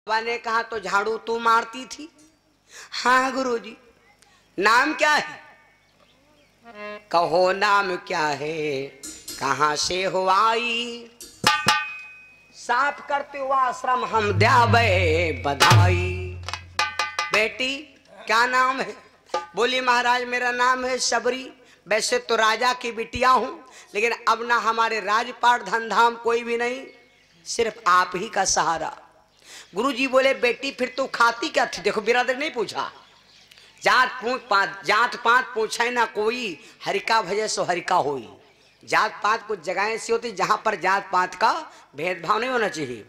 बाबा ने कहा तो झाड़ू तू मारती थी? हाँ गुरुजी। नाम क्या है? कहो नाम क्या है, कहाँ से हो आई? साफ करते हुआ आश्रम हम द्यावे बधाई। बेटी क्या नाम है? बोली महाराज मेरा नाम है सबरी। वैसे तो राजा की बिटिया हूं, लेकिन अब ना हमारे राजपाट धनधाम कोई भी नहीं, सिर्फ आप ही का सहारा। गुरुजी बोले बेटी फिर तू खाती क्या थी? देखो बिरादर नहीं पूछा, जात पात पूछे ना कोई, हरिका भजे सो हरिका होई। जात पात कुछ जगह ऐसी होती जहां पर जात पात का भेदभाव नहीं होना चाहिए।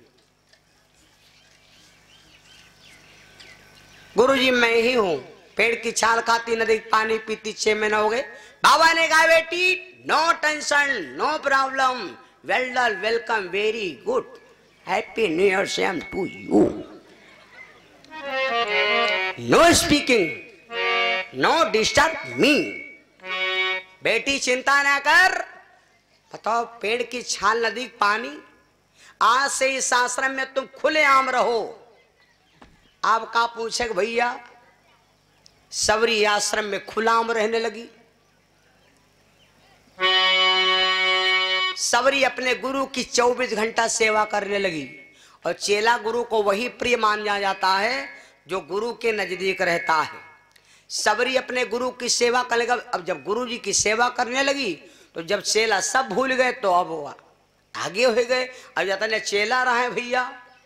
गुरुजी मैं ही हूं, पेड़ की छाल खाती, नदी पानी पीती, 6 महीने हो गए। बाबा ने कहा बेटी no tension no problem, well done welcome very good, happy new year same to you. No speaking, no disturb me. बेटी चिंता ना कर, बताओ पेड़ की छाल नदी पानी, आज से इस आश्रम में तुम खुले आम रहो। आपका पूछे भैया सबरी आश्रम में खुला आम रहने लगी। सबरी अपने गुरु की 24 घंटा सेवा करने लगी, और चेला गुरु को वही प्रिय माना जाता है जो गुरु के नजदीक रहता है। सबरी अपने गुरु की सेवा करने लगा। अब जब गुरु जी की सेवा करने लगी तो जब चेला सब भूल गए तो अब वो आगे हो गए। अब जतने चेला रहे भैया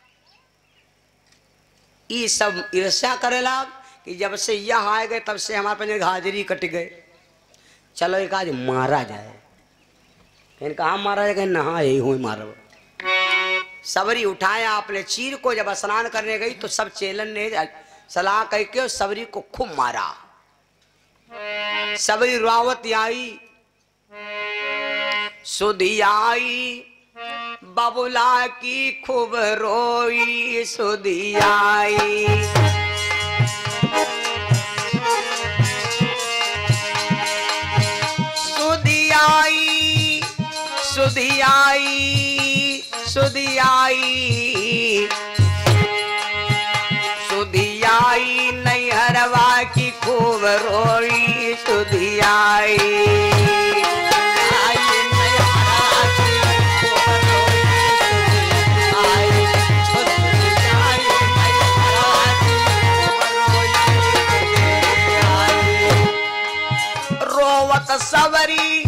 ये सब ईर्ष्या करेला कि जब से यहाँ आए गए तब से हमारे पे हाजिरी कट गए, चलो एक आज मारा जाए। कहा मारा जाए? कहीं नहा यही हुई मारो। सबरी उठाया अपने चीर को, जब स्नान करने गई तो सब चेलन ने सलाह करके सबरी को खूब मारा। सबरी रुआवत आई, सुधी आई, बबुला की खूब रोई, सुधी आई। सुधी आई, सुधी आई, सुधी आई, सुधी आई, नैहरवा की खूब रोई, सुधी आई। रोवत सबरी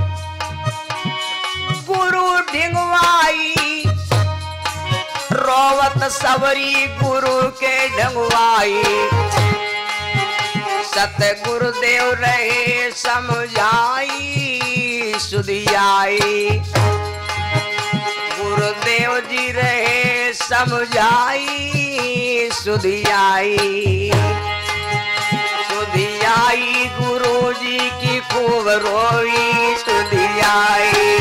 गुरु ढिंगवाई, रोवत सबरी गुरु के ढंगवाई। सतगुरुदेव रहे समझाई, सुधी आई। गुरुदेव जी रहे समझाई, सुधी आई। सुधी आई गुरु जी की खूब रोई, सुधी आई।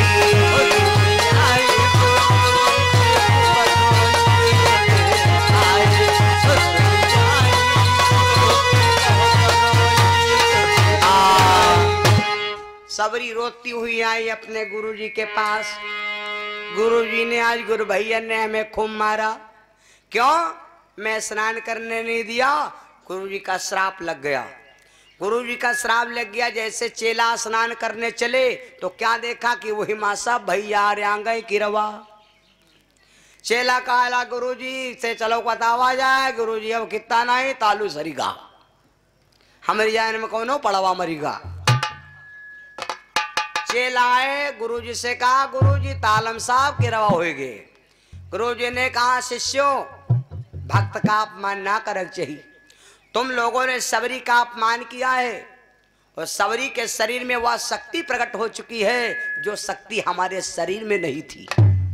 सबरी रोती हुई आई अपने गुरुजी के पास। गुरुजी ने आज गुरु भैया ने हमें खूब मारा। क्यों? मैं स्नान करने नहीं दिया, गुरुजी का श्राप लग गया। गुरुजी का श्राप लग गया। जैसे चेला स्नान करने चले तो क्या देखा कि वही मासा भैया रंगे की रवा। चेला कहला गुरुजी से चलो बतावा जाए। गुरुजी अब कितना नहीं तालू सरीगा, हमारी जान में कौन पड़वा मरीगा। चेला आए गुरुजी से कहा गुरुजी तालम साहब के रवा होएगे। गुरुजी ने कहा शिष्यों भक्त का अपमान ना करना चाहिए। तुम लोगों ने सबरी का अपमान किया है, और सबरी के शरीर में वह शक्ति प्रकट हो चुकी है जो शक्ति हमारे शरीर में नहीं थी।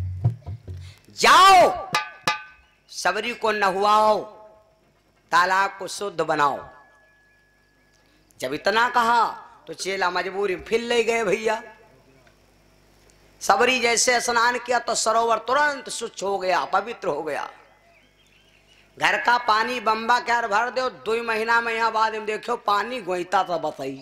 जाओ सबरी को नहवाओ, तालाब को शुद्ध बनाओ। जब इतना कहा तो चेला मजबूरी फिर ले गए भैया। सबरी जैसे स्नान किया तो सरोवर तुरंत स्वच्छ हो गया, पवित्र हो गया। घर का पानी बम्बा क्या भर दो, 2 महीना में यहाँ बाद में देखो पानी गोईता तो बताई।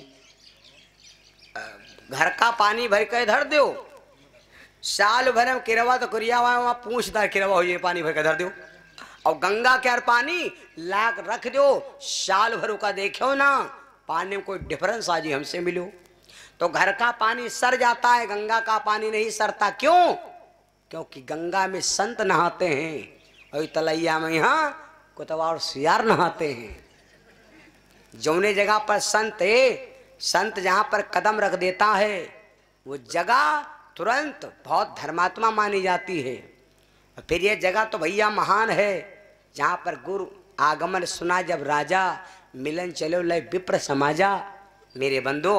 घर का पानी भर के धर दो, साल भर में किरवा तो कुरिया वहां पूछदार किरवा हो पानी भर के धर दो। और गंगा के पानी लाख रख दो, साल भर का देखो ना, पानी में कोई डिफरेंस आज हमसे मिलो। तो घर का पानी सर जाता है, गंगा का पानी नहीं सरता। क्यों? क्योंकि गंगा में संत नहाते हैं और तलैया में यहाँ कुतवा और सियार नहाते हैं। जौने जगह पर संत है, संत जहाँ पर कदम रख देता है वो जगह तुरंत बहुत धर्मात्मा मानी जाती है। फिर ये जगह तो भैया महान है, जहाँ पर गुरु आगमन सुना जब राजा, मिलन चलो लय विप्र समाजा। मेरे बंधो,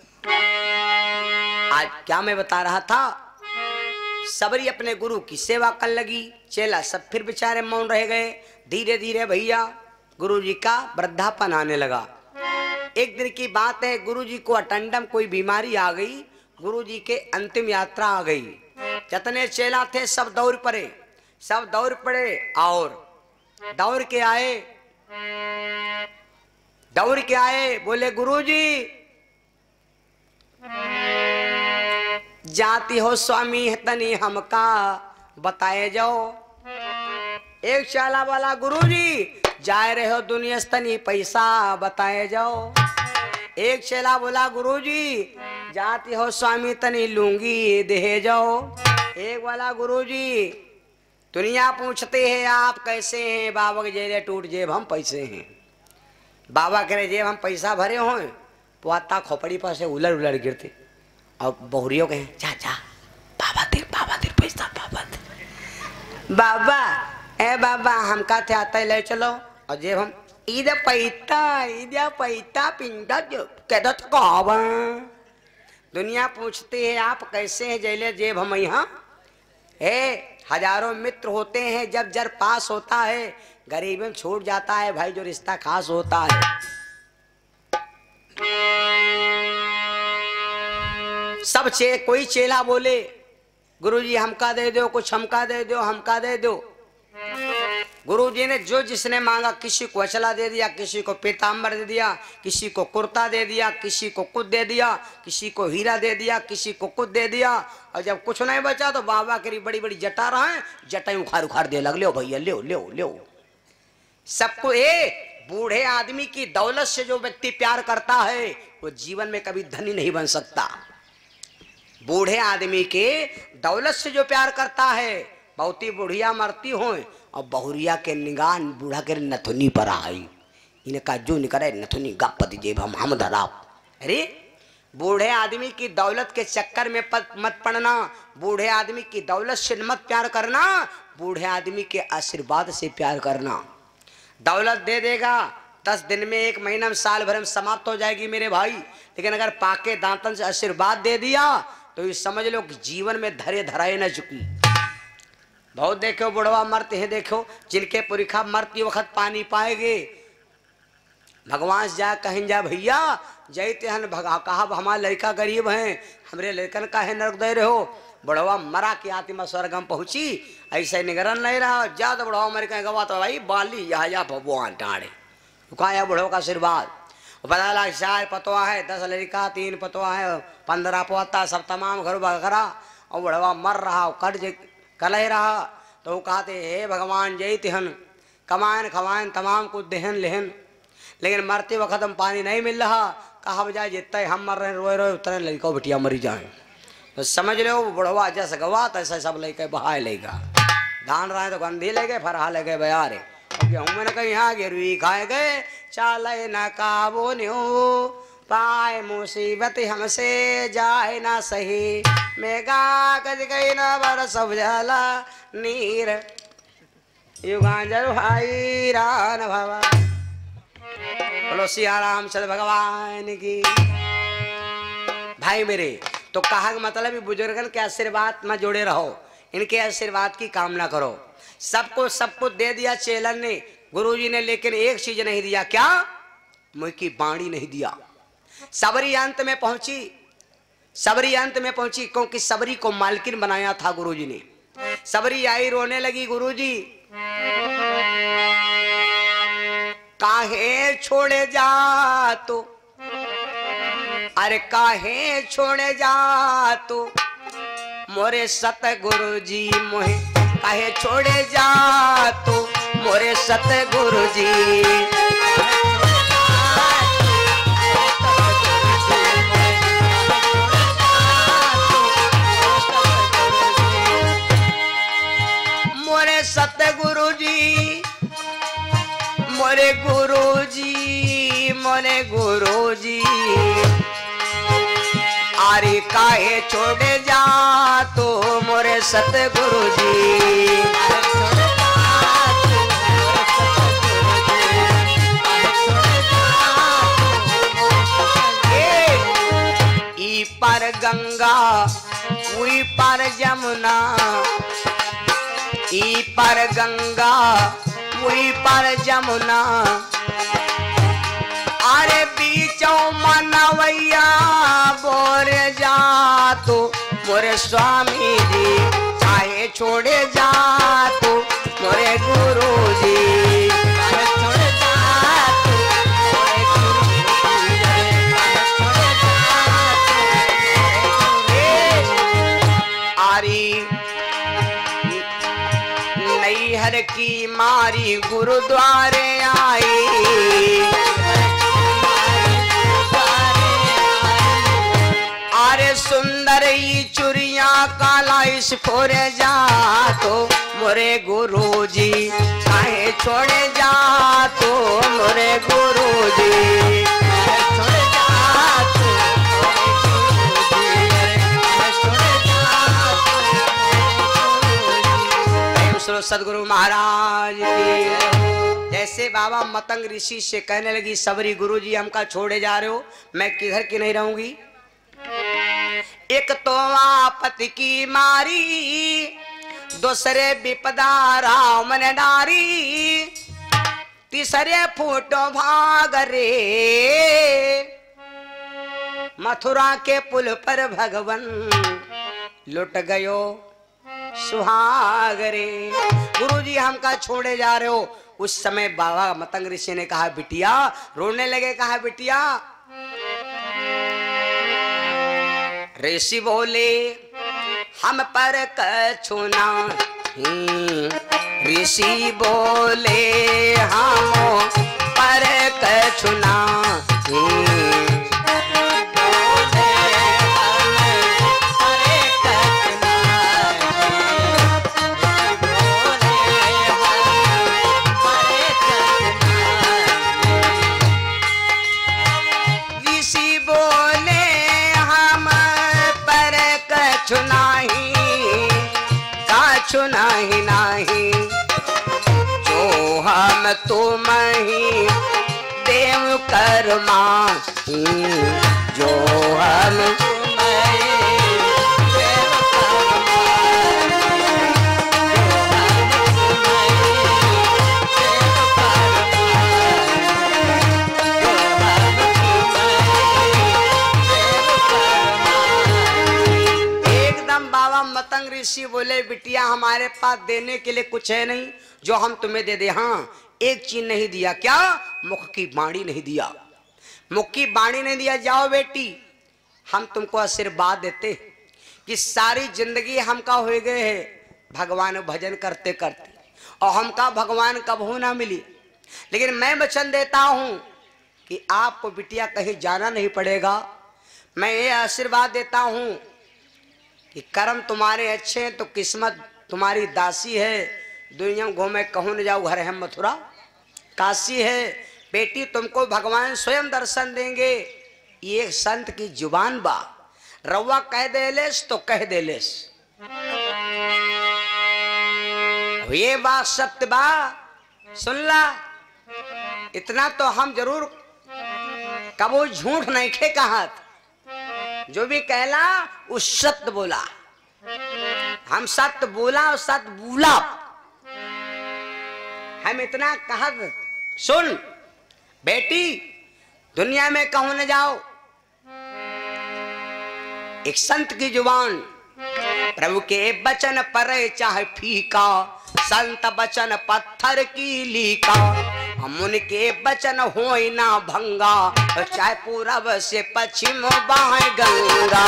आज क्या मैं बता रहा था, सबरी अपने गुरु की सेवा कर लगी, चेला सब फिर बेचारे मौन रह गए। धीरे धीरे भैया गुरु जी का वृद्धापन आने लगा। एक दिन की बात है, गुरु जी को अटंडम कोई बीमारी आ गई, गुरु जी के अंतिम यात्रा आ गई। जितने चेला थे सब दौड़ पड़े, सब दौड़ पड़े और दौड़ के आए, बोले गुरु जी जाती हो स्वामी तनी हमका बताए जाओ। एक चेला वाला गुरु जी जाए रहे हो दुनिया तनी पैसा बताए जाओ। एक चेला बोला गुरु जी जाती हो स्वामी तनी लूंगी दे जाओ। एक वाला गुरु जी दुनिया पूछते हैं आप कैसे हैं, बाबा के जेले टूट जेब हम पैसे हैं। बाबा कह रहे जेब हम पैसा भरे हो, पुआता खोपड़ी पर से उलड़ गिरते। अब बहुरियों कहे जा जा बाबा दे पैसा, बाबा ए बाबा हमका थे आता ले चलो। और जेब हम ईद पैता पिंडा जो कहता तो कहवा। दुनिया पूछती है आप कैसे हैं, जेले जेब हम यहाँ है। हजारों मित्र होते हैं, जब जर पास होता है गरीब में छूट जाता है भाई जो रिश्ता खास होता है। सब कोई चेला बोले गुरुजी हमका दे दो, कुछ हमका दे दो, हमका दे दो। गुरुजी ने जो जिसने मांगा, किसी को अचला दे दिया, किसी को पीताम्बर दे दिया, किसी को कुर्ता दे दिया, किसी को कुछ दे दिया, किसी को हीरा दे दिया, किसी को कुछ दे दिया। और जब कुछ नहीं बचा तो बाबा की बड़ी बड़ी जटा रहे, जटा उखाड़ दे लग, लो भैया लो। सबको बूढ़े आदमी की दौलत से जो व्यक्ति प्यार करता है वो जीवन में कभी धनी नहीं बन सकता। बूढ़े आदमी के दौलत से जो प्यार करता है, बहुत ही बुढ़िया मरती हो और बहुरिया के निगाह बूढ़ा के नथुनी पर आई, इनका जो निकले नथुनी गपति जेब हम धरा। अरे बूढ़े आदमी की दौलत के चक्कर में मत पड़ना, बूढ़े आदमी की दौलत से मत प्यार करना, बूढ़े आदमी के आशीर्वाद से प्यार करना। दौलत दे देगा 10 दिन में, 1 महीना में, साल भर में समाप्त हो जाएगी मेरे भाई, लेकिन अगर पाके दांतन से आशीर्वाद दे दिया तो ये समझ लो कि जीवन में धरे धराए न चुकी। बहुत देखो बुढ़वा मरते हैं, देखो जिनके पुरखा मरती वक्त पानी पाएंगे, भगवान जा कहीं जा भैया जयते हन कहा हमारा लड़का गरीब हैं, हमरे लड़कन का है नरक दे रहे हो। बुढ़वा मरा की आत्मा स्वर्गम पहुंची, ऐसे निगरन नहीं रहा। ज्यादा बुढ़वा मर कहीं गवा तो भाई बाली या भगवान टाड़े कहा बुढ़वा का आशीर्वाद। पता लगा 4 पतवा है, 10 लड़का, 3 पतवा है, 15 पोता, सब तमाम घर बखरा। और बुढ़वा मर रहा, कलह रहा, तो वो कहते हे भगवान जय तिहन कमायन खवायन तमाम कुछ देहन लेहन, लेकिन मरते वक्त हम पानी नहीं मिल रहा। कहा बजाय जितना हम मर रहे रोए उतने लड़का बिटिया मरी जाए। तो समझ लो बुढ़वा जैसे गवा तैसे सब लेके बहाए लेगा। धान रहे तो गंधी ले गए, फरहा ले गए बयारे, गेहूं में कहीं यहाँ गिरवी खाए गए, चाले न काबो न्यू पाए मुसीबत हमसे जाए ना सही, मेगा गज गई न बरस जाला नीर युगांजर भाई रान भवा। बोलो सिया रामचंद्र भगवान की। भाई मेरे तो कहा मतलब भी बुजुर्गन के आशीर्वाद में जुड़े रहो, इनके आशीर्वाद की कामना करो। सबको सब कुछ दे दिया चेलन ने, गुरुजी ने, लेकिन एक चीज नहीं दिया। क्या? मुझ की बाणी नहीं दिया। सबरी अंत में पहुंची, क्योंकि सबरी को मालकिन बनाया था गुरुजी ने। सबरी आई रोने लगी, गुरुजी काहे छोड़े जा तो, अरे काहे छोड़े जा तो मोरे सत गुरुजी मोहे, काहे छोड़े जा तो मोरे सतगुरु जी। मोरे सतगुरु जी, मोरे गुरु जी, मोरे गुरु जी, आरे काहे छोड़े जा तो मोरे सतगुरु जी। ई पार गंगा उई पार यमुना, ई पार गंगा उई पार यमुना, अरे बीचों मनवैया बोर जा तो मोरे स्वामी जी, चाहे छोड़े जा तो मोरे गुरु जी। छोड़े जा तो मोरे गुरु जी। आरी नैहर की मारी गुरुद्वारे आई, अरे सुंदर ही चुरिया काला इस फोरे जा तो मोरे गुरु जी, चाहे छोड़े जा तो मोरे गुरु जी। छोड़े जा तो सदगुरु महाराज की। जैसे बाबा मतंग ऋषि से कहने लगी सबरी गुरु जी हमका छोड़े जा रहे हो, मैं किधर की नहीं रहूंगी। एक तो आपत की मारी, दूसरे विपदा राम ने डारी, तीसरे फूटो भाग रे, मथुरा के पुल पर भगवन लुट गयो सुहागरे। गुरुजी हमका छोड़े जा रहे हो। उस समय बाबा मतंग ऋषि ने कहा बिटिया, रोने लगे, कहा बिटिया। ऋषि बोले हम पर कछु नहीं, ऋषि बोले हम पर कछु नहीं, नहीं नहीं जो हम तुम ही देव कर्मा, जो हम तुम ही देव एकदम बाबा मतंग ऋषि बोले बिटिया हमारे पास देने के लिए कुछ है नहीं, जो हम तुम्हें दे दे। हाँ एक चीज नहीं दिया, क्या? मुख की बाणी नहीं दिया, मुख की बाणी नहीं दिया। जाओ बेटी हम तुमको आशीर्वाद देते कि सारी जिंदगी हमका हो गए है भगवान भजन करते करते, और हमका भगवान कबहू ना मिली, लेकिन मैं वचन देता हूं कि आपको बिटिया कहीं जाना नहीं पड़ेगा। मैं ये आशीर्वाद देता हूं कि कर्म तुम्हारे अच्छे हैं तो किस्मत तुम्हारी दासी है, दुनिया में घूमे कहूँ न जाओ, घर है मथुरा काशी है। बेटी तुमको भगवान स्वयं दर्शन देंगे। ये संत की जुबान बा, रवा कह देलेस तो कह देलेस, ये बात सत्य बा, सुन ला। इतना तो हम जरूर कबो झूठ नहीं खे कहा, जो भी कहला उस सत्य बोला। हम सत्य बोला और सत्य बोला, हम इतना कहा। सुन बेटी दुनिया में कहूं न जाओ, एक संत की जुबान, प्रभु के वचन पर चाहे फीका, संत वचन पत्थर की लीका, हम उनके वचन होई ना भंगा, चाहे पूरब से पश्चिम बहे गंगा।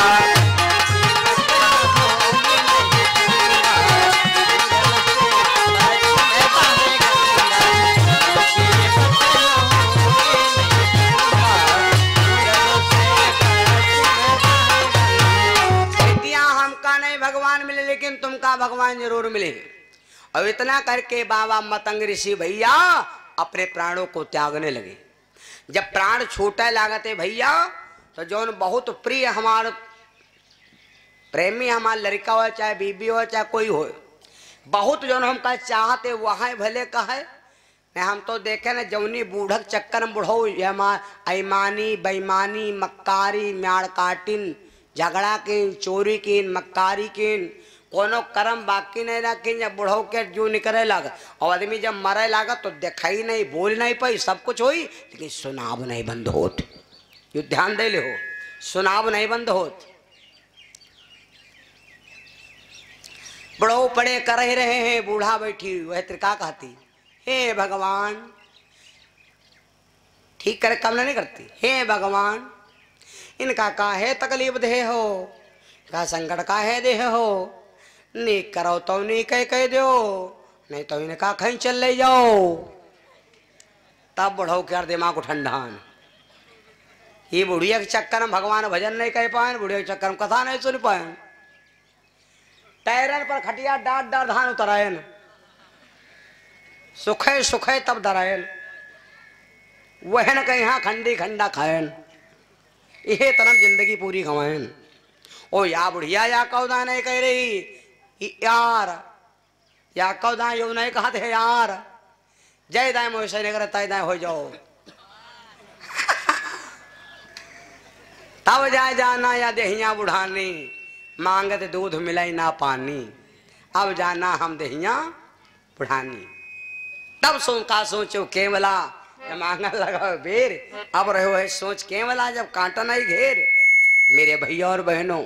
भगवान जरूर मिले। और इतना करके बाबा मतंग ऋषि भैया अपने प्राणों को त्यागने लगे। जब प्राण छूटे लागते भैया तो जौन बहुत प्रिय हमारे प्रेमी हमारा लड़का हो चाहे बीबी हो चाहे कोई हो, बहुत जौन हम कह चाहते वहाँ भले कहे नहीं। हम तो देखे ना जौनी बूढ़क चक्कर में बुढ़ो अईमानी बेईमानी मक्कारी म्याड़ काटिन झगड़ा किन चोरी किन मक्कारी किन कोनो कर्म बाकी नहीं रखी। जब बुढ़ो के जो निकले लगा और आदमी जब मरे लगा तो दिखाई नहीं बोल नहीं पाई सब कुछ हुई लेकिन सुनाब नहीं बंद होत। यो ध्यान दे ले हो, सुनाब नहीं बंद होत। बुढ़ो पड़े कर ही रहे हैं, बूढ़ा बैठी वह त्रिका कहती हे भगवान, ठीक करे काम नहीं करती। हे भगवान इनका काहे तकलीफ दे हो, का संकट काहे दे हो, नी करो तो नी कह दो नहीं तो इनका कहीं चल ले जाओ। तब बुढ़ो के दिमाग को ठंडान। ये बुढ़िया के चक्कर में भगवान भजन नहीं कह पाए, बुढ़िया के चक्कर में कथा नहीं सुन पाए। टैरन पर खटिया डाट डाट धान उतरायन, सुखे सुखे तब दरायन, वहन के यहाँ खंडी खंडा खायन, यह तरह जिंदगी पूरी गवायन। ओ या बुढ़िया या कौदा नहीं कह रही यार, या कौदा यो नहीं कहते है यार, जय दाए मोसे नहीं करे तय दाए हो जाओ। तब जाए जाना या देहिया बुढ़ानी, मांगत दूध मिलाई ना पानी। अब जाना हम देहिया बुढ़ानी। तब का सोचो केवला मांगा लगा बेर, अब रहो है सोच केवला जब कांटा नहीं घेर। मेरे भैया और बहनों,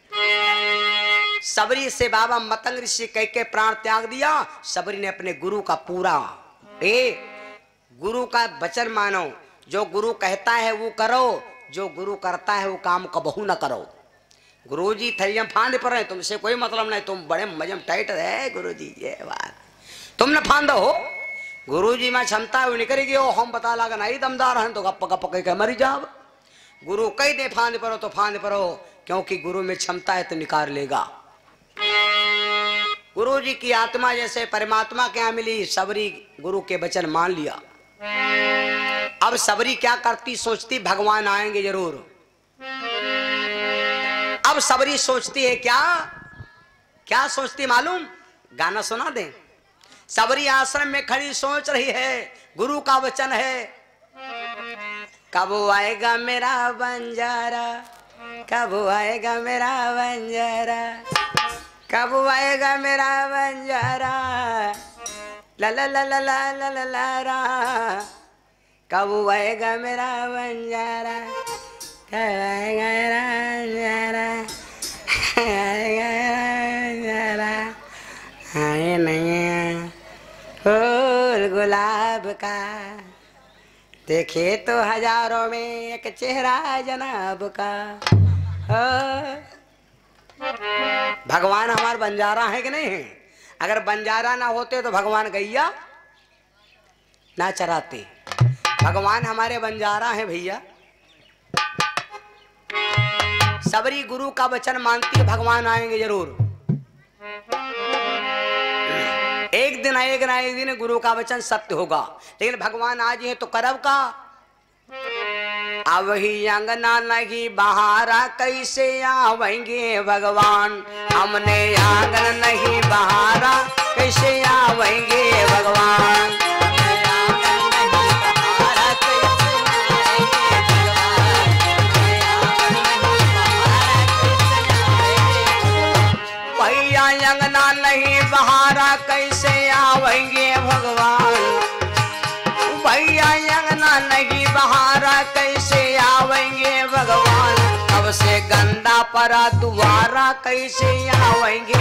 सबरी से बाबा मतंग ऋषि कह के प्राण त्याग दिया। सबरी ने अपने गुरु का पूरा गुरु का वचन मानो। जो गुरु कहता है वो करो, जो गुरु करता है वो काम कबहू न करो। गुरुजी थैया फांद पर है, तुमसे कोई मतलब नहीं, तुम बड़े मजम टाइट है गुरुजी, ये बात तुम न फांद हो। गुरुजी में क्षमता है वो निकलेगी, हो हम बता लगा नहीं दमदार हैं तो गप गप कह मरी जाओ। गुरु कह दे फांद परो तो फांद परो, क्योंकि गुरु में क्षमता है तो निकाल लेगा। गुरु जी की आत्मा जैसे परमात्मा के यहाँ मिली, सबरी गुरु के वचन मान लिया। अब सबरी क्या करती, सोचती भगवान आएंगे जरूर। अब सबरी सोचती है क्या क्या सोचती मालूम, गाना सुना दे। सबरी आश्रम में खड़ी सोच रही है, गुरु का वचन है, कब आएगा मेरा बंजारा, कब आएगा मेरा बंजारा, कब आएगा मेरा बंजारा, ला ला ला ला ला ला ला ला ला, कब आएगा मेरा बंजारा, कब आएगा मेरा बंजारा, आएगा बंजारा, आए नहीं फूल गुलाब का, देखे तो हजारों में एक चेहरा जनाब का। भगवान हमारे बंजारा है कि नहीं है? अगर बंजारा ना होते तो भगवान गैया ना चराते। भगवान हमारे बंजारा है भैया। सबरी गुरु का वचन मानती है, भगवान आएंगे जरूर। एक दिन आएगा ना एक दिन गुरु का वचन सत्य होगा, लेकिन भगवान आज है तो करब का। अब ही अंगना नहीं बहारा कैसे आवेंगे भगवान, हमने आंगन नहीं बहारा कैसे आवेंगे भगवान। भैया अंगना नहीं बहारा कैसे आवेंगे भगवान, भैया अंगना नहीं बहारा कैसे आवेंगे भगवान। अब से गंदा परा दुआरा कैसे आवेंगे,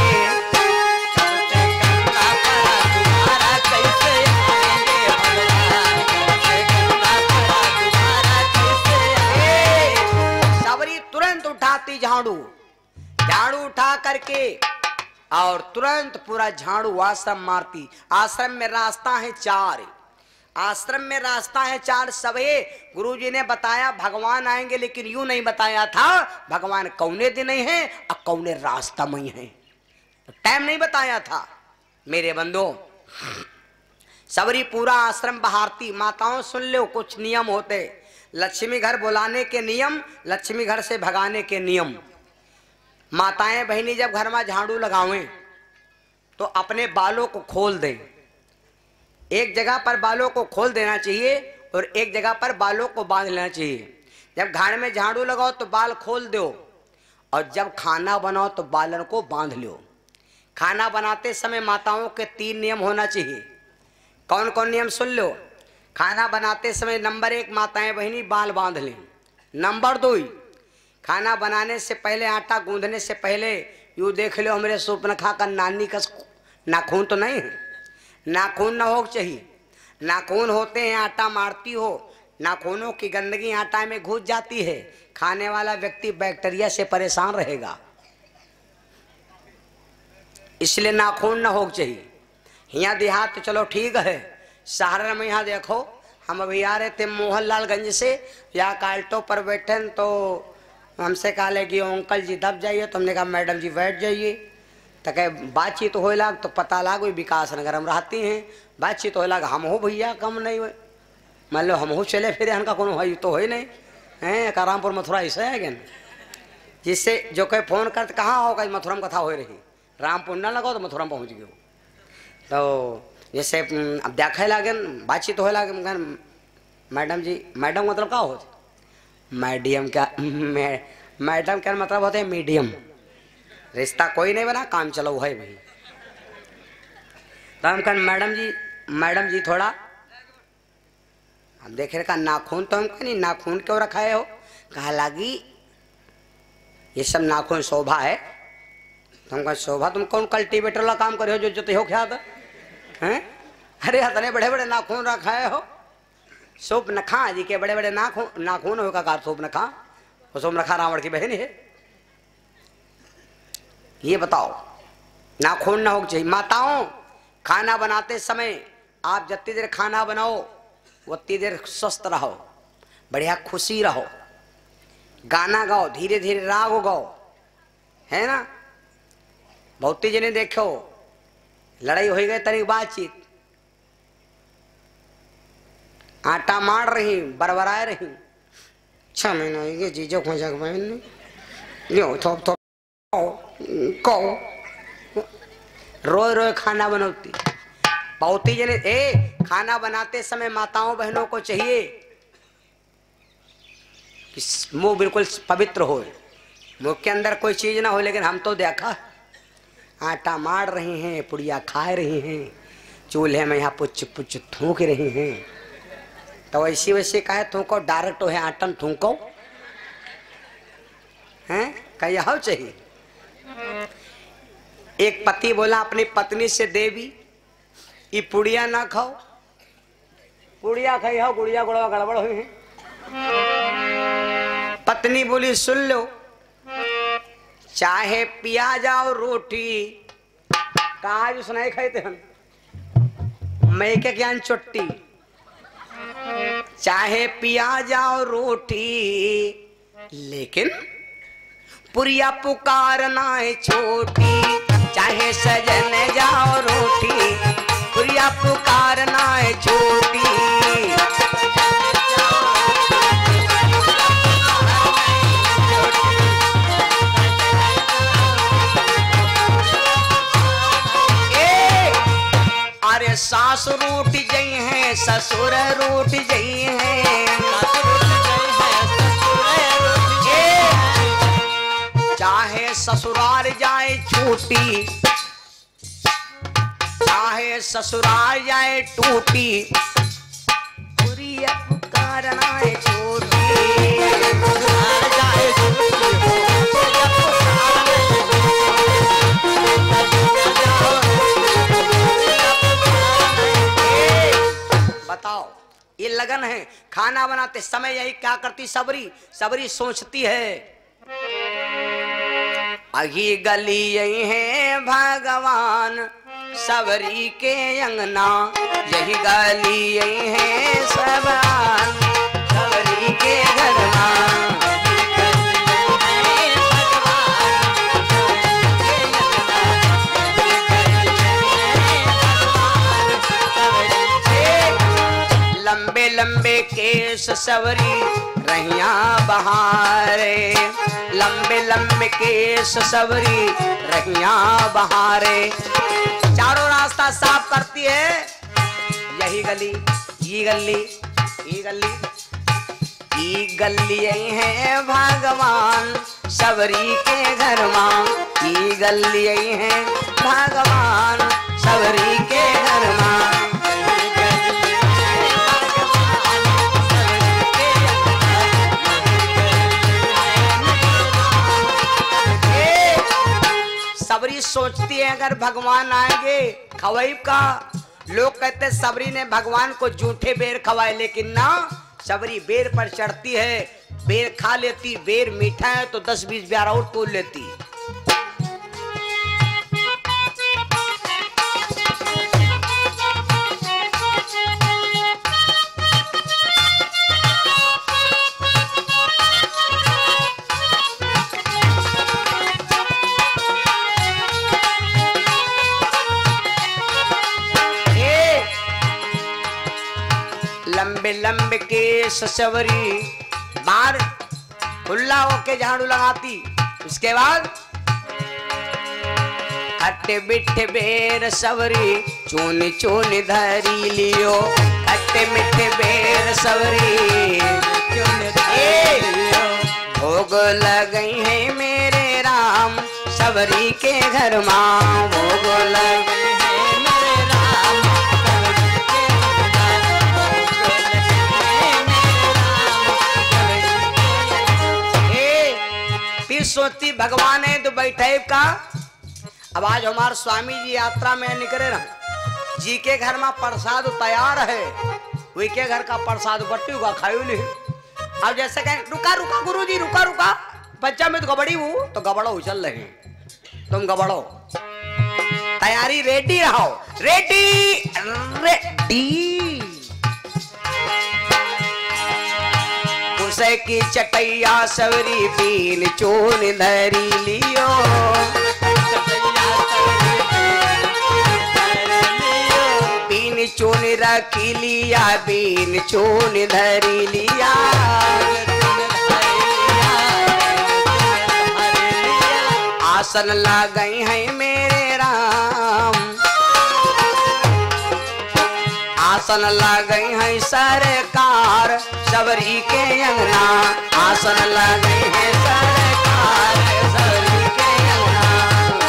गंदा परा दुआरा कैसे आवेंगे भगवान, गंदा परा दुआरा कैसे आवेंगे। सबरी तुरंत उठाती झाड़ू, झाड़ू उठा करके और तुरंत पूरा झाड़ू आश्रम मारती। आश्रम में रास्ता है चार, आश्रम में रास्ता है चार। सबे गुरुजी ने बताया भगवान आएंगे, लेकिन यूं नहीं बताया था भगवान कौने दिन ही है और कौने रास्ता में है। टाइम नहीं बताया था। मेरे बंधुओं, सबरी पूरा आश्रम बहारती। माताओं सुन लो, कुछ नियम होते। लक्ष्मी घर बुलाने के नियम, लक्ष्मी घर से भगाने के नियम। माताएं बहनी जब घर में झाड़ू लगावें तो अपने बालों को खोल दें। एक जगह पर बालों को खोल देना चाहिए और एक जगह पर बालों को बांध लेना चाहिए। जब घर में झाड़ू लगाओ तो बाल खोल दो, और जब खाना बनाओ तो बालों को बांध लो। खाना बनाते समय माताओं के 3 नियम होना चाहिए। कौन कौन नियम सुन लो। खाना बनाते समय नंबर 1, माताएं बहनी बाल बांध लें। नंबर 2, खाना बनाने से पहले, आटा गूंदने से पहले यूँ देख लो हमारे सुपनखा का नानी का नाखून तो नहीं है, नाखून ना हो चाहिए। नाखून होते हैं, आटा मारती हो, नाखूनों की गंदगी आटा में घुस जाती है, खाने वाला व्यक्ति बैक्टीरिया से परेशान रहेगा, इसलिए नाखून ना हो चाहिए। यहाँ देहात तो चलो ठीक है, शहर में यहाँ देखो, हम अभी आ रहे थे मोहनलालगंज से, यहाँ काल्टो पर बैठे तो हमसे कहा ले कि अंकल जी दब जाइए, तो हमने कहा मैडम जी बैठ जाइए। तो कहे बातचीत तो हो लाग, तो पता लाग वही विकास नगर हम रहती हैं, बातचीत तो हो लाग हम हो भैया कम नहीं हुए, मान लो हम हो चले फिर हन का कोनो है तो है नहीं हैं। कारामपुर मथुरा ऐसा है क्या, जिससे जो कहे फोन करते कहाँ होगा, मथुरा में कथा हो रही, रामपुर ना लगाओ तो मथुरा में पहुँच गए। तो जैसे अब देखा लागे बातचीत हो लागे, मैडम जी, मैडम मतलब क्या होते, मीडियम क्या, मैडम क्या मतलब होते हैं मीडियम, रिश्ता कोई नहीं बना, काम चलो है भाई। तो हम कहें मैडम जी थोड़ा, हम देखे का नाखून, तो हम कहें नाखून क्यों रखाए हो, कहा लागी ये सब नाखून शोभा है। तो हम कहें शोभा, तुम कौन कल्टीवेटर वाला काम करे हो जो जोते हो क्या हैं, अरे इतने बड़े बड़े नाखून रखाए हो, सोप नखा जी के बड़े बड़े नाखून होगा कार सोप नखा, वो सोप नखा रावण की बहन है। ये बताओ नाखून ना हो चाहिए। माताओं, खाना बनाते समय आप जितनी देर खाना बनाओ उतनी देर स्वस्थ रहो, बढ़िया खुशी रहो, गाना गाओ, धीरे धीरे राग गाओ, है ना। बहुत जने देखो लड़ाई हो गई तनिक बातचीत, आटा मार रही, बरबराए रही, 6 महीना हो गए जीजो खोजा के बहन ने थोप कहो रोज रोज खाना बनौती। बहुत ही जने खाना बनाते समय माताओं बहनों को चाहिए कि मुंह बिल्कुल पवित्र हो, मुंह के अंदर कोई चीज ना हो। लेकिन हम तो देखा आटा मार रही हैं, पुड़िया खा रही हैं, चूल्हे में यहाँ पुच पुच थूक रही हैं। तो वैसी वैसे कहे थूको, डायरेक्ट है आटन थूको हैं, कहीं हो चाहिए। एक पति बोला अपनी पत्नी से, देवी ये पुड़िया ना खाओ, पुड़िया खाई हो, गुड़िया गुड़वा गड़बड़ हुई है। पत्नी बोली सुन लो, चाहे पिया जाओ रोटी, कहा जो सुनाई खाते हम मैं के ज्ञान चुट्टी, चाहे पिया जाओ रोटी लेकिन पुरिया पुकारना है छोटी, चाहे सजन जाओ रोटी पुरिया पुकारना है छोटी। अरे सास रूठ गई है, ससुर रूठ गई है, चाहे ससुराल जाए छूटी, चाहे ससुराल जाए टूटी, पुरिया पुकारना है छोटी। बताओ ये लगन है। खाना बनाते समय यही क्या करती सबरी, सबरी सोचती है अही गली यही है भगवान सबरी के अंगना, यही गली यही है सबरान सबरी के घरना। लंबे लंबे केस सवरी रहिया बहारे, लंबे लंबे केस सवरी रहिया बहारे। चारों रास्ता साफ करती है, यही गली, ये गली, ये गली, ये गली है भगवान सवरी के घर मां, ये गली है भगवान सवरी के घर मां। सबरी सोचती है अगर भगवान आएंगे खवाइब का। लोग कहते सबरी ने भगवान को झूठे बेर खवाए, लेकिन ना, सबरी बेर पर चढ़ती है, बेर खा लेती, बेर मीठा है तो 10-20 ब्यार और तोड़ लेती। लंबे लंबे केस सवरी बार खुल्ला होके झाड़ू लगाती। उसके बाद खट्टे बिट्ठे बेर सवरी चून चून धरी लियो, खट्टे मिठे बेर सवरी भोग लगई है मेरे राम सवरी के घर मां, भोग लगई है मेरे राम। सोचती भगवान है तो बैठे का। अब आज हमारे स्वामी जी यात्रा में निकले रहे, जी के घर में प्रसाद तैयार है, वही के घर का प्रसाद बट्टी हुआ खायू नहीं। अब जैसे कहें रुका रुका गुरु जी रुका रुका, बच्चा में तो गबड़ी हूँ तो गबड़ो चल रहे, तुम गबड़ो, तैयारी रेडी रहो, रेडी रेडी। उसे की चटैया सवरी बीन चून धरी लियो, बीन चून रखी लिया, बीन चून धरी लिया। आसन लगई है मेरे राम, आसन लगई है सरकार सवरी के अंगना, आसन लगई है सरकार सवरी के अंगना।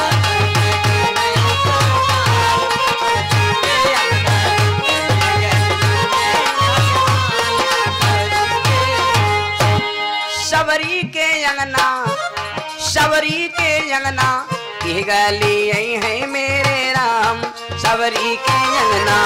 सवरी के अंगना, सवरी के अंगना, की गली है मेरे राम सवरी के अंगना।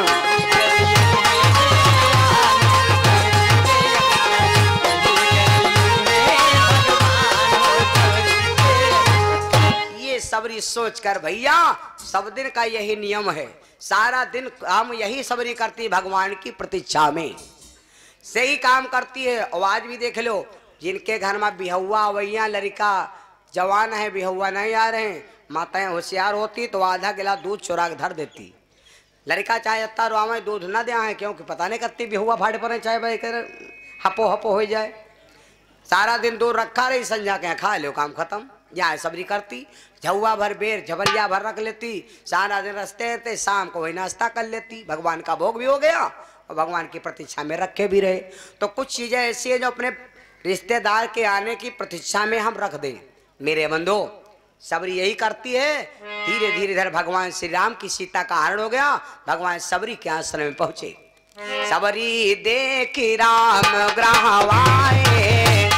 सबरी सोच कर भैया, सब दिन का यही नियम है, सारा दिन काम यही सबरी करती भगवान की प्रतीक्षा में, सही काम करती है। और आज भी देख लो, जिनके घर में बिहुआ अवैया लड़का जवान है, बिहुआ नहीं आ रहे हैं, माताएं होशियार होती तो आधा गिलास दूध चुरा के धर देती। लड़का चाहे इतना रोआवे दूध न दे है, क्योंकि पता नहीं करती बिहुआ फाटे पर चाहे भाई कर हपो हपो हो जाए। सारा दिन दूध रखा रही, संजा के खा लो, काम खत्म। यहाँ सबरी करती, झुआ भर बेर झबरिया भर रख लेती, सारा दिन रस्ते रहते, शाम को वही नाश्ता कर लेती। भगवान का भोग भी हो गया और भगवान की प्रतीक्षा में रखे भी रहे। तो कुछ चीजें ऐसी है जो अपने रिश्तेदार के आने की प्रतीक्षा में हम रख दें। मेरे बंधो, सबरी यही करती है। धीरे धीरे इधर भगवान श्री राम की सीता का हरण हो गया, भगवान सबरी के आश्रम में पहुंचे। सबरी देखी राम ग्रहवाए,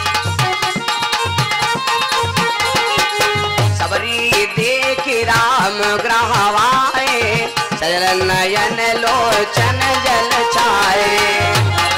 सबरी देखी राम ग्रहवाए, सजल नयन लोचन जल छाए।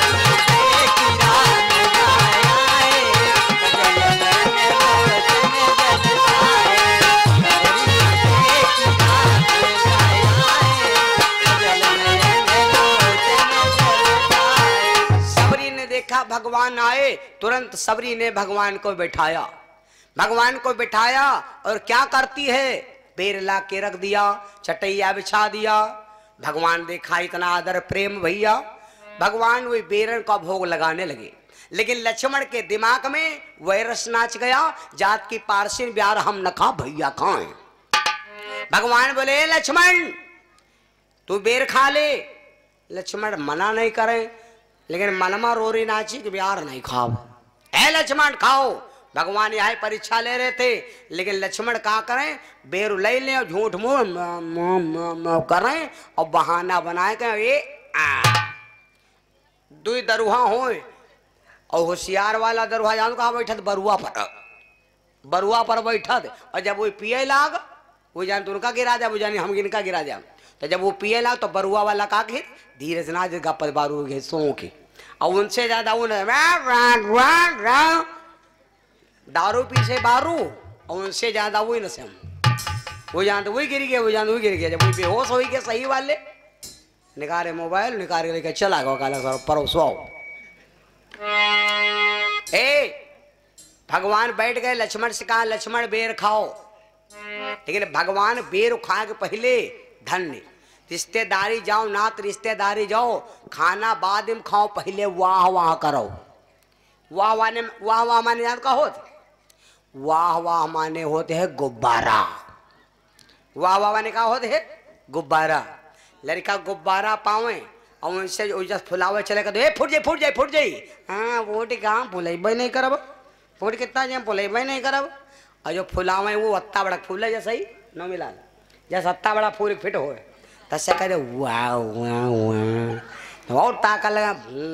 भगवान आए, तुरंत सबरी ने भगवान को बैठाया, भगवान को बैठाया और क्या करती है, बेर ला के रख दिया, चटैया बिछा दिया। भगवान देखा इतना आदर प्रेम भैया, भगवान वही बेरन का भोग लगाने लगे। लेकिन लक्ष्मण के दिमाग में वायरस नाच गया, जात की पारसिन ब्यार हम न खा भैया खाएं। भगवान बोले लक्ष्मण तू बेर खा ले। लक्ष्मण मना नहीं करे, लेकिन मनमा रोरी नाची कि ब्यार नहीं खाओ। है लक्ष्मण खाओ। भगवान यहाँ परीक्षा ले रहे थे, लेकिन लक्ष्मण क्या करें, बेर ले लें और झूठ मुंह करें और बहाना बनाए के ये दुई दरुहा हो। और होशियार वाला दरुहा जान कहा बैठत बरुआ पर बैठत, और जब वो पिए लाग वो जान तो उनका गिरा जा, वो जानी हम इनका गिरा जा। तो जब वो पिए लाग तो बरुआ वाला का के धीरे से ना गप्पत बारू के सो के, और उनसे ज्यादा दारू पी से बारू, और उनसे ज्यादा वही नशे वो जान तो वही गिर गया, वो जान वही गिर गया। जब वही बेहोश हो गया सही वाले निकाले मोबाइल निकाल के लेके चला गया काला सर परोसो। भगवान बैठ गए, लक्ष्मण से कहा लक्ष्मण बेर खाओ। लेकिन भगवान बेर खा के पहले धन्य रिश्तेदारी जाओ नात रिश्तेदारी जाओ, खाना बाद में खाओ, पहले वाह वाह करो। वाह वाह माने जान का होते, वाह वाह माने होते हैं गुब्बारा। वाह वाह माने का होते है गुब्बारा। लड़का गुब्बारा पावे और उनसे फुलावे चले कर फुट जाई। हाँ वोट कहाँ फुलेब नहीं करब, फुट कितना जाए फुलेब नहीं करब। और जो फुलावे वो अत्ता बड़ा फूल है जैसा ही न मिला, जैसा अत्ता बड़ा फूल फिट हो तसे करे वाह वाह वाह और ताका लगा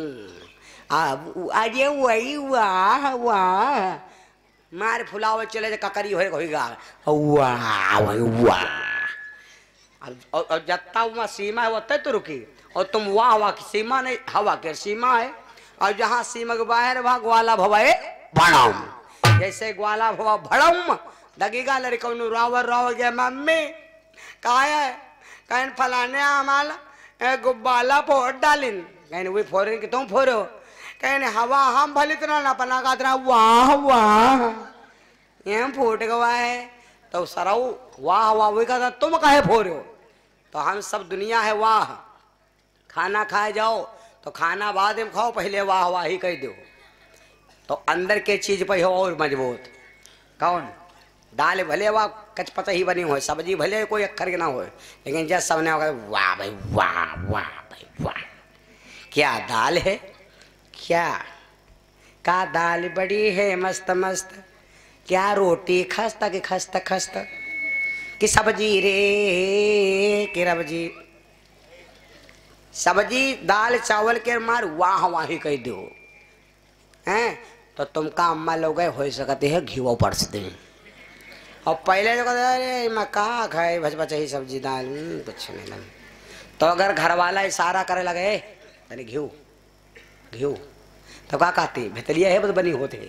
आज वही वाह वाह मारे फुलावे चले ककरी होगा वाह वाह। और जत्ता वहाँ सीमा है वो तो रुकी, और तुम वाह वाह की सीमा नहीं, हवा के सीमा है। और जहाँ सीमा के बाहर वहाँ ग्वाला भवाए भड़म, जैसे ग्वाला भवा भड़म दगीगा लड़का रावर राव गया मम्मी कहा है कहीं फलाने हमारा गुब्बाला फोड़ डालिन, कहीं वही फोड़े कि तुम फोड़ो, कहीं हवा हम भली तरह ना पना का वाह वाह ये फूट गवा है। तो सराऊ वाह वाह वही कहता तुम कहे फोड़ो। तो हम सब दुनिया है वाह। खाना खाए जाओ तो खाना बाद में खाओ, पहले वाह वाह ही कह दो। तो अंदर के चीज पे हो और मजबूत। कौन दाल भले वाह कचपच ही बनी हो, सब्जी भले कोई अक्खर के ना हो, लेकिन जब सबने वाह भाई वाह वाह भाई वाह क्या दाल है, क्या का दाल बड़ी है मस्त मस्त, क्या रोटी खस्ता की खस्ता खस्ता कि सब्जी रे कि रबजी। सब्जी दाल चावल के मार वाह वाह ही कह दो हैं। तो तुम का अम्मा लोग हो सकते है घीवो पड़ते हैं। और पहले तो कहते अरे मैं कहाँ खाए भच भच ही सब्जी दाल कुछ नहीं लगे। तो अगर घर वाला इशारा करे लगे अरे घीव घीव तो क्या कहती भितलिया है बस बनी होते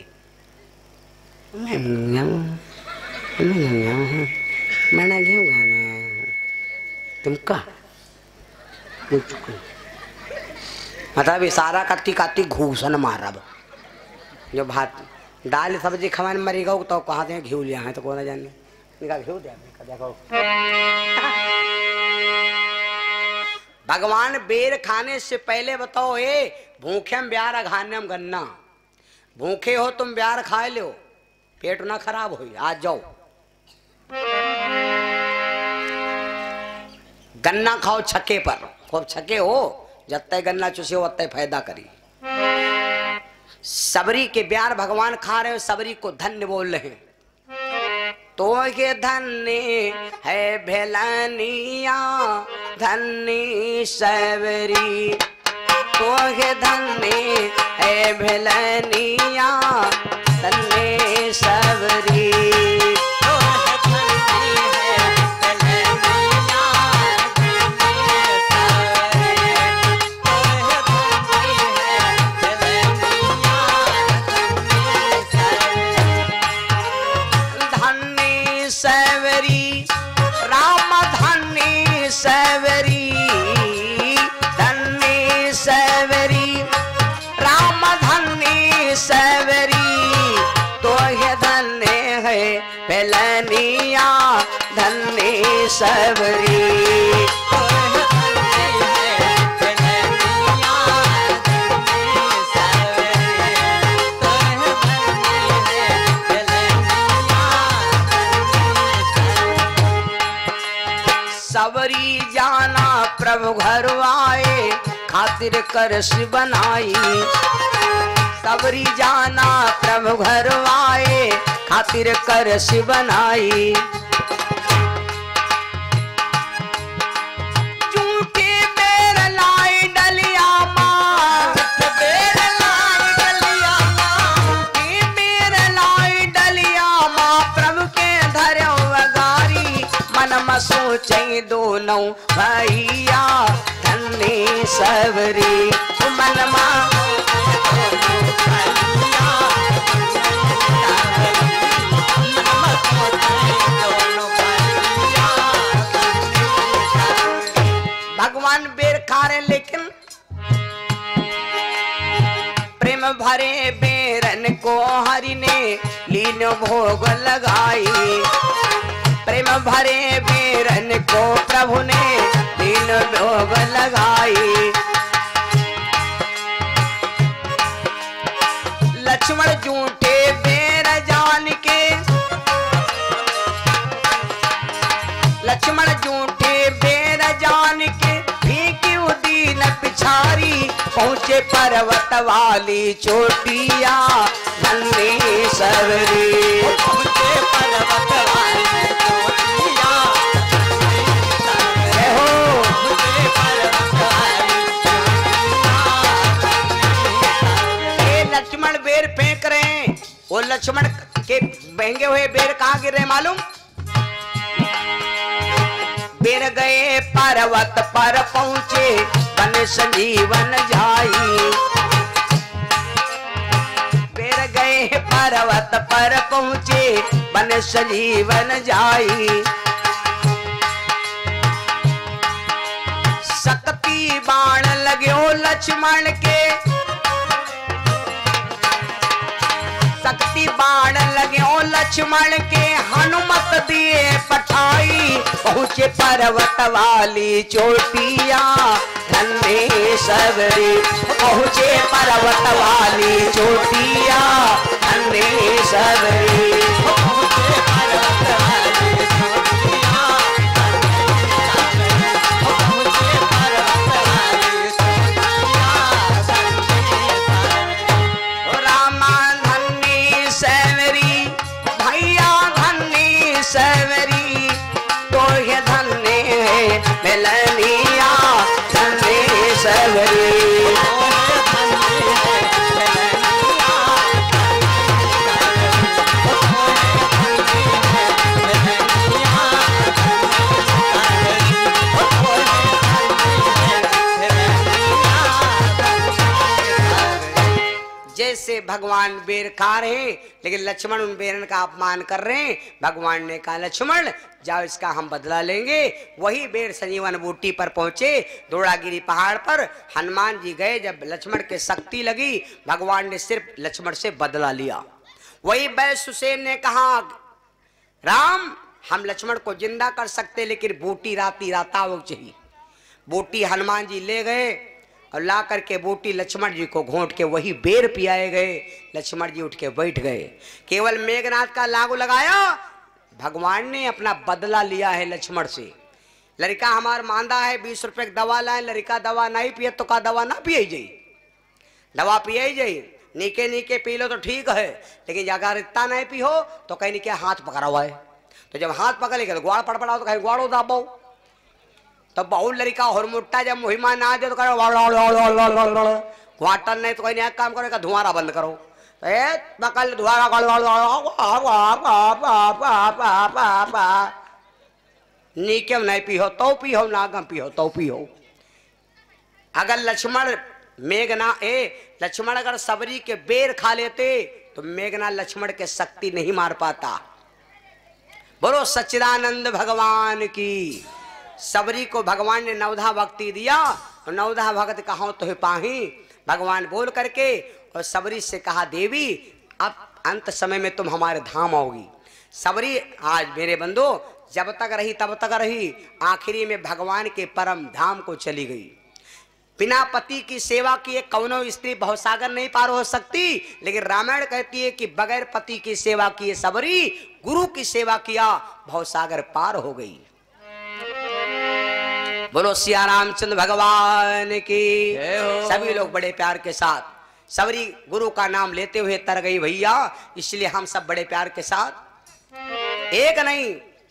मैंने घी तुम का मतलब इशारा करती करती घूसन मारब। जो भात दाल सब्जी खवाने मरी गो तो कहा दे घी लिया है तो कौन जाने निका घी दे देखो। भगवान बेर खाने से पहले बताओ ए भूखे में ब्यार अघाने में गन्ना, भूखे हो तुम ब्यार खाए लो पेट ना खराब हो आज जाओ गन्ना खाओ छके पर, खूब छके हो जब तक गन्ना चूसे हो तब फायदा करी। सबरी के ब्यार भगवान खा रहे हो, सबरी को धन्य बोल रहे हैं। तो ये धन्य है भेलनिया धन्य सबरी, तो ये धन्य है भेलनिया धन्य सबरी। सवरी धन्य सवरी राम धन्य सवरी, तो ये धन्य है भेलनिया धन्य सवरी। सबरी जाना प्रभु घर आए खातिर करस बनाई। सबरी जाना प्रभु घर आए खातिर करस बनाई। झूठे बेर लाई डलिया माँ, बेर लाई डलिया माँ, बेर लाई डलिया माँ प्रभु के धर्यो वगारी। मन में सोचे दोनों भैया धन्य सबरी। मन में भगवान बेर खा रहे लेकिन प्रेम भरे बेरन को हरि ने लीन भोग लगाई। प्रेम भरे बेरन को प्रभु ने लीन भोग लगाई। लक्ष्मण झूठे बेर जान के, लक्ष्मण झूठे बेर जान के फीकी दीन पिछारी। पहुंचे पर्वत वाली चोटिया धन्य सबरी। पहुंचे पर्वत वाली चोटिया लक्ष्मण बेर फेंक रहे हैं। वो लक्ष्मण के महंगे हुए बेर कहाँ गिर रहे मालूम? बेर गए पर्वत पर पहुंचे बन संजीवन जाई। बेर गए पर्वत पर पहुंचे बन संजीवन जाई। शक्ति बाण लग्यो लक्ष्मण के, शक्ति बाण लग्यो लक्ष्मण के हनुमत दिए पठाई। पहुंचे पर्वत वाली चोटिया धन्य सबरी। पहुंचे पर्वत वाली चोटिया धन्य सबरी। पहुंचे पर्वत वाली चोटिया पहुंचे पर्वत वाली चोटिया रामा धन्य सबरी। भैया धन्य सबरी तो ये धन्य है मिलनिया धन्य सबरी। जैसे भगवान बेर खा रहे हैं लेकिन लक्ष्मण उन बेरन का अपमान कर रहे हैं। भगवान ने कहा लक्ष्मण जाओ इसका हम बदला लेंगे। वही बेर संजीवन बूटी पर पहुंचे धौलागिरी पहाड़ पर। हनुमान जी गए, जब लक्ष्मण के शक्ति लगी भगवान ने सिर्फ लक्ष्मण से बदला लिया। वही वैश्वसेन ने कहा राम हम लक्ष्मण को जिंदा कर सकते लेकिन बूटी राती राताव चाहिए। बूटी हनुमान जी ले गए और ला करके बूटी लक्ष्मण जी को घोंट के वही बेर पियाए गए। लक्ष्मण जी उठ के बैठ गए। केवल मेघनाथ का लागू लगाया, भगवान ने अपना बदला लिया है लक्ष्मण से। लड़का हमार मांदा है 20 रुपए की दवा लाए, लड़का दवा नहीं पिए तो का दवा ना पिए जाई, दवा पिए जाई नीके नीके पी लो तो ठीक है, लेकिन अगर इतना नहीं पियो तो कहीं नीके हाथ पकड़ा हुआ है। तो जब हाथ पकड़ लेगा तो ग्वाड़ पड़पड़ाओ तो कहीं ग्वाड़ो दाबो। तो बहुत लड़का हुरमुट्टा जब मुहिमा ना दे तो कहो क्वार्टर नहीं तो कोई नया काम करो, धुआरा बंद करो। पकड़ धुआरा नीके नहीं पियो तो पियो, नागम पियो तो पियो। अगर लक्ष्मण मेघना लक्ष्मण अगर सबरी के बेर खा लेते तो मेघना लक्ष्मण के शक्ति नहीं मार पाता। बोलो सच्चिदानंद भगवान की। सबरी को भगवान ने नवधा भक्ति दिया और नवधा भक्त कहो तो पाही भगवान बोल करके, और सबरी से कहा देवी अब अंत समय में तुम हमारे धाम आओगी। सबरी आज मेरे बंधु जब तक रही तब तक रही, आखिरी में भगवान के परम धाम को चली गई। बिना पति की सेवा किए कौनो स्त्री भवसागर नहीं पार हो सकती, लेकिन रामायण कहती है कि बगैर पति की सेवा किए सबरी गुरु की सेवा किया भवसागर पार हो गई। बोलो सिया रामचंद्र भगवान की। सभी लोग बड़े प्यार के साथ सबरी गुरु का नाम लेते हुए तर गई भैया, इसलिए हम सब बड़े प्यार के साथ एक नहीं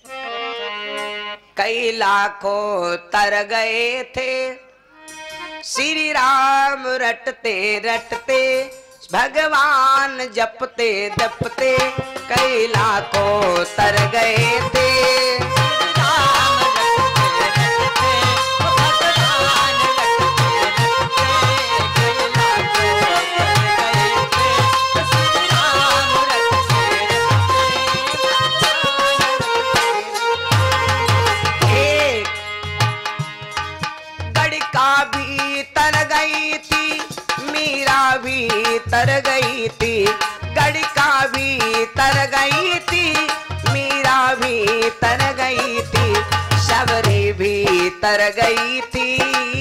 कई लाखों तर गए थे। श्री राम रटते रटते भगवान जपते जपते कई लाखों तर गए थे। तर गई थी गड़का भी तर गई थी, मीरा भी तर गई थी, शबरी भी तर गई थी,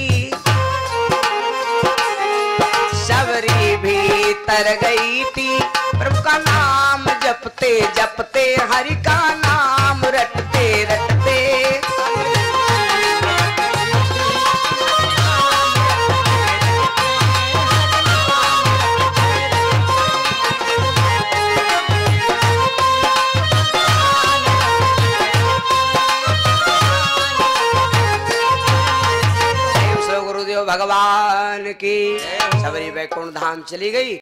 शबरी भी तर गई थी। प्रभु का नाम जपते जपते हरि का नाम रटते रटते भगवान की। सबरी वैकुंठ धाम चली गई।